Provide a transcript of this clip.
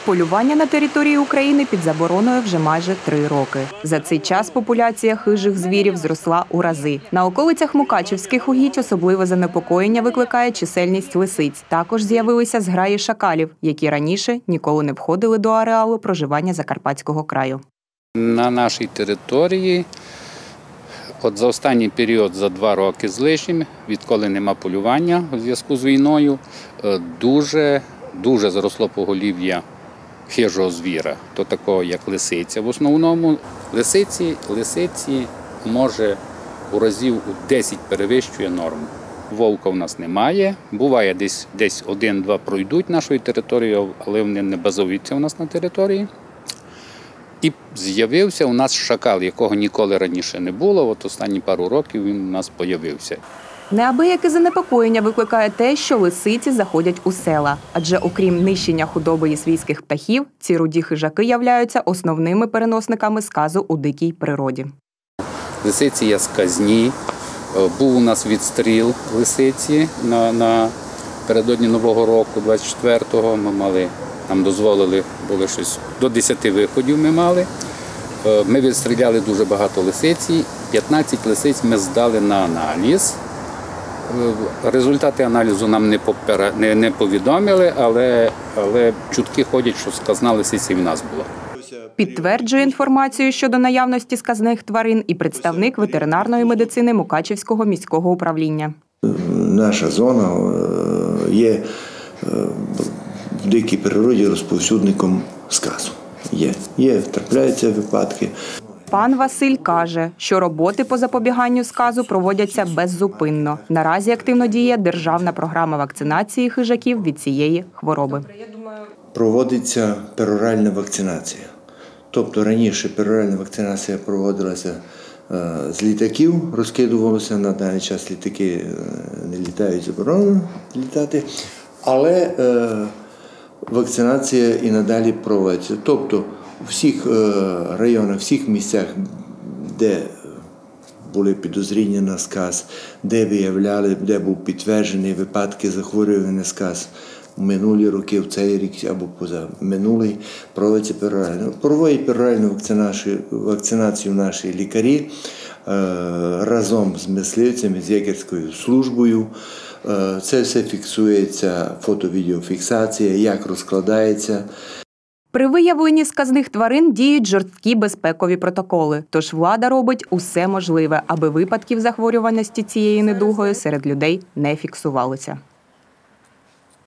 Полювання на території України під забороною вже майже 3 роки. За цей час популяція хижих звірів зросла у рази. На околицях Мукачівських угідь особливе занепокоєння викликає чисельність лисиць. Також з'явилися зграї шакалів, які раніше ніколи не входили до ареалу проживання Закарпатського краю. На нашій території за останній період, за 2 роки з лишнім, відколи нема полювання у зв'язку з війною, дуже заросло поголів'я хижого звіра, то такого, як лисиця. В основному лисиці може у разів у 10 перевищує норму. Вовка в нас немає, буває десь 1-2 пройдуть нашою територією, але вони не базуються у нас на території. І з'явився у нас шакал, якого ніколи раніше не було, от останні пару років він у нас з'явився. Неабияке занепокоєння викликає те, що лисиці заходять у села. Адже окрім нищення худоби і свійських птахів, ці руді хижаки являються основними переносниками сказу у дикій природі. Лисиці є сказні. Був у нас відстріл лисиці напередодні Нового року, 24-го. Нам дозволили, було щось до 10 виходів ми мали. Ми відстріляли дуже багато лисиці, 15 лисиць ми здали на аналіз. Результати аналізу нам не повідомили, але чутки ходять, що сказна лисиця і в нас була. Підтверджує інформацію щодо наявності сказних тварин і представник ветеринарної медицини Мукачівського міського управління. Наша зона є в дикій природі розповсюдником сказу. Трапляються випадки. Пан Василь каже, що роботи по запобіганню сказу проводяться беззупинно. Наразі активно діє державна програма вакцинації хижаків від цієї хвороби. Проводиться пероральна вакцинація. Тобто раніше пероральна вакцинація проводилася з літаків, розкидувалося, на даний час літаки не літають, заборонено літати, але вакцинація і надалі проводиться. Тобто у всіх районах, всіх місцях, де були підозріння на сказ, де був підтверджений випадки захворювання на сказ у минулі роки, в цей рік або позаминулий, проводиться пероральна. Проводять пероральну вакцинацію наші лікарі разом з мисливцями, з єгерською службою. Це все фіксується, фото-відеофіксація, як розкладається. При виявленні сказних тварин діють жорсткі безпекові протоколи. Тож влада робить усе можливе, аби випадків захворюваності цією недугою серед людей не фіксувалося.